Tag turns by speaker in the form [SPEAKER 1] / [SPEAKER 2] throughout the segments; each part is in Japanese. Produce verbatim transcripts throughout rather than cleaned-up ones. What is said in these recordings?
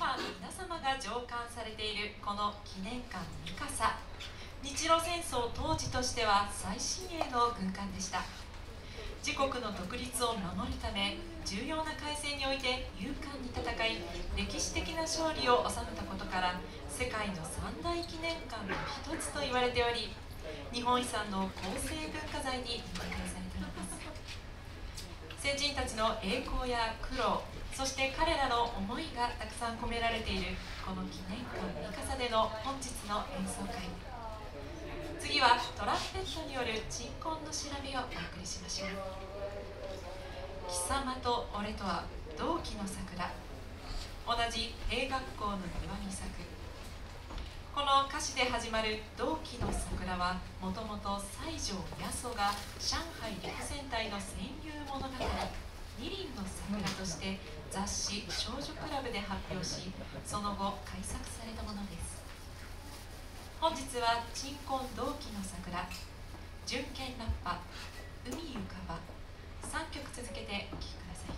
[SPEAKER 1] 今皆様が乗艦されているこの記念艦三笠、日露戦争当時としては最新鋭の軍艦でした。自国の独立を守るため重要な海戦において勇敢に戦い、歴史的な勝利を収めたことから世界の三大記念艦の一つと言われており、日本遺産の構成文化財に認定されています。先人たちの栄光や苦労、そして彼らの思いがたくさん込められているこの記念館三笠での本日の演奏会。次はトランペットによる鎮魂の調べをお送りしましょう。貴様と俺とは同期の桜、同じ兵学校の庭に咲く。この歌詞で始まる同期の桜はもともと西条八十が上海陸戦隊の戦友物語二輪の桜として雑誌少女クラブで発表し、その後改作されたものです。本日は鎮魂同期の桜、純剣ラッパ、海ゆかばさんきょく続けてお聴きください。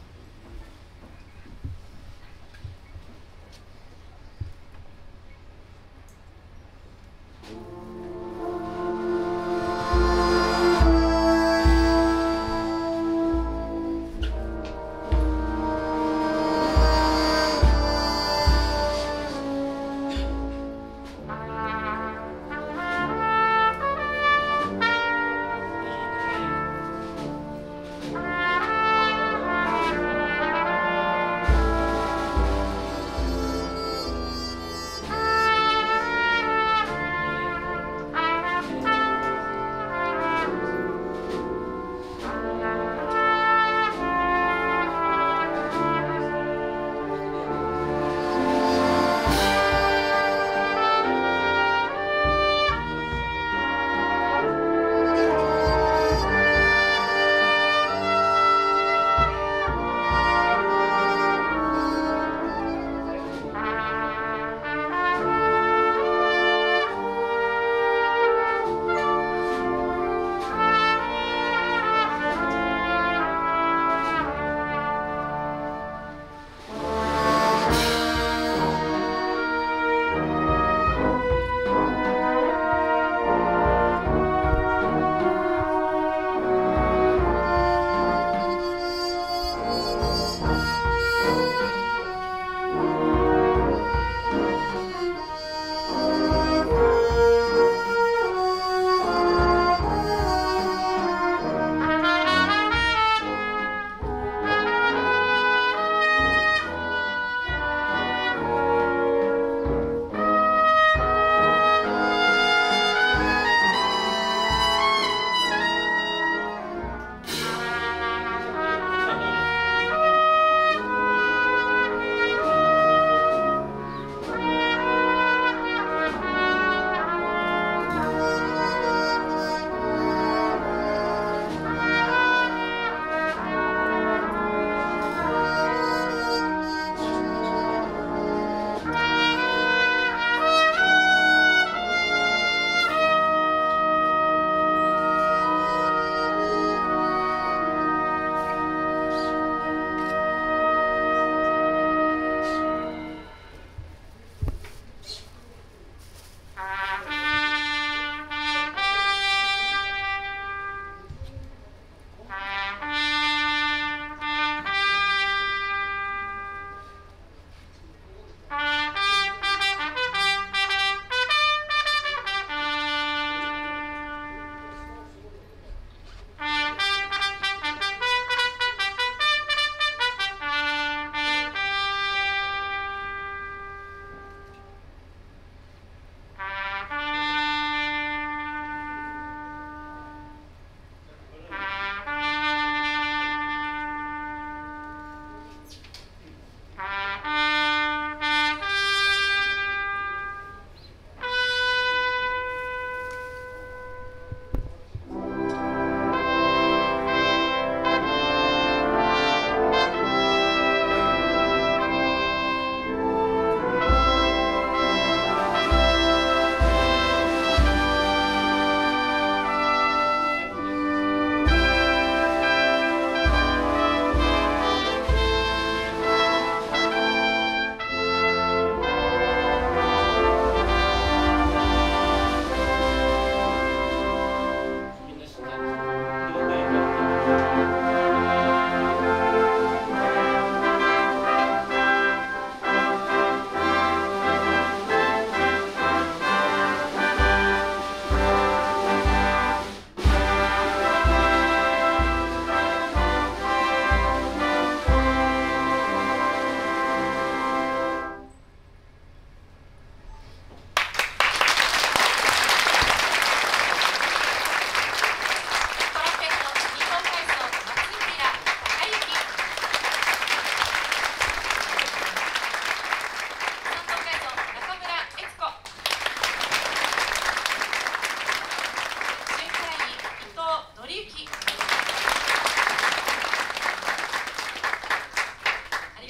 [SPEAKER 2] 「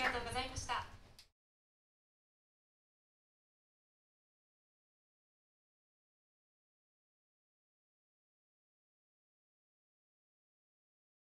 [SPEAKER 1] がとうございました。